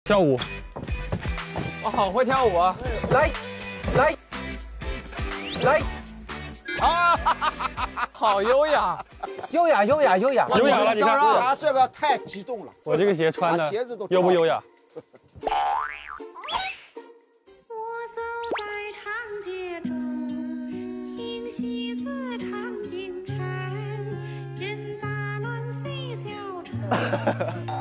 跳舞。 我好会跳舞啊！ 来， 啊，好优雅， 优雅。 优雅了，你看， 他这个太激动了。 我这个鞋穿的鞋子都优不优雅？ 我走在长街中，听戏子唱京城，人杂乱随小城。